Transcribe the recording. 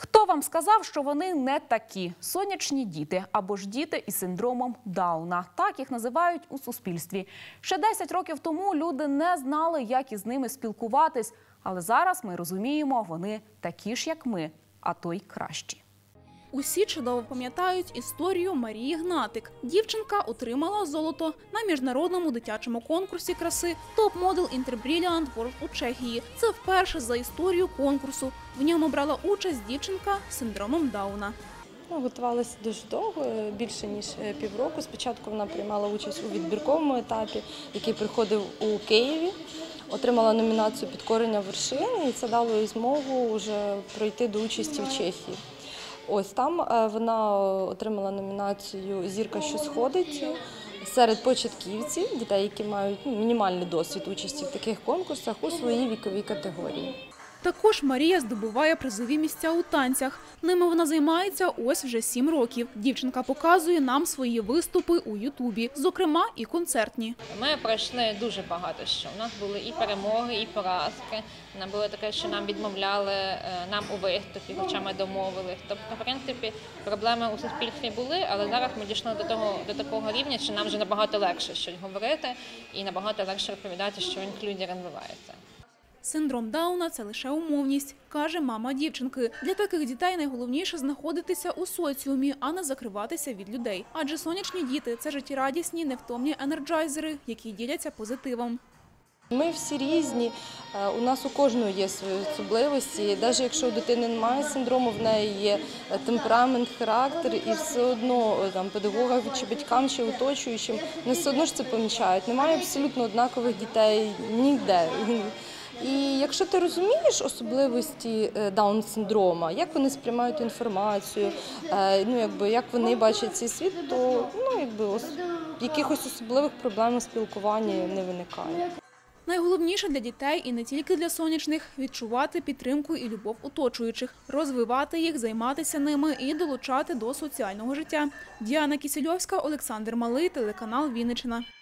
Хто вам сказав, що вони не такі? Сонячні діти або ж діти із синдромом Дауна. Так їх називають у суспільстві. Ще 10 років тому люди не знали, як із ними спілкуватись. Але зараз ми розуміємо, вони такі ж, як ми, а то й кращі. Усі чудово пам'ятають історію Марії Гнатик. Дівчинка отримала золото на міжнародному дитячому конкурсі краси Top Model Interbrilliant World у Чехії. Це вперше за історію конкурсу. В ньому брала участь дівчинка з синдромом Дауна. Готувалася дуже довго, більше ніж півроку. Спочатку вона приймала участь у відбірковому етапі, який проходив у Києві. Отримала номінацію «Підкорення вершини» і це дало їй змогу вже пройти до участі в Чехії. Ось там вона отримала номінацію «Зірка, що сходить» серед початківців, дітей, які мають мінімальний досвід участі в таких конкурсах у своїй віковій категорії. Також Марія здобуває призові місця у танцях. Ними вона займається ось вже 7 років. Дівчинка показує нам свої виступи у Ютубі, зокрема і концертні. Ми пройшли дуже багато що. У нас були і перемоги, і поразки. Нам було таке, що нам відмовляли нам у виступі, хоча ми домовились. Тобто, в принципі, проблеми у суспільстві були, але зараз ми дійшли до такого рівня, що нам вже набагато легше щось говорити і набагато легше розповідати, що інклюзія розвивається. Синдром Дауна – це лише умовність, каже мама дівчинки. Для таких дітей найголовніше знаходитися у соціумі, а не закриватися від людей. Адже сонячні діти – це життєрадісні, невтомні енерджайзери, які діляться позитивом. Ми всі різні, у нас у кожного є свої особливості. Навіть якщо у дитини немає синдрому, в неї є темперамент, характер, і все одно педагогам чи батькам, чи оточуючим, вони все одно ж це помічають. Немає абсолютно однакових дітей ніде. І якщо ти розумієш особливості Даун-синдрома, як вони сприймають інформацію, як вони бачать цей світ, то якихось особливих проблем у спілкуванні не виникає. Найголовніше для дітей і не тільки для сонячних – відчувати підтримку і любов оточуючих, розвивати їх, займатися ними і долучати до соціального життя. Діана Кісельовська, Олександр Малий, телеканал Вінниччина.